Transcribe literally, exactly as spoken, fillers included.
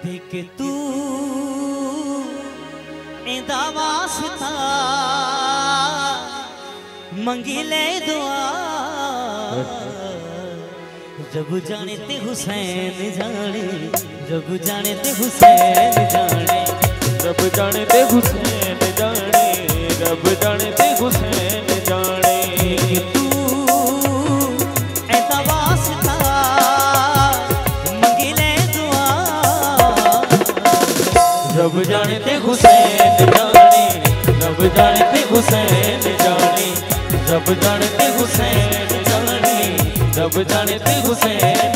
देख तू इंदा वास्ता मंगी ले दुआ जब जाने ते हुसैन जाने जब जाने ते हुसैन जाने जब जाने ते हुसैन जाने जब जाने ते हुसैन जाने तू ऐसा वास्ता मंगी ले दुआ जब जाने ते हुसैन जाने जब जाने ते हुसैन जाने जब जाने ते हुसैन जाने जब जाने ते हुसैन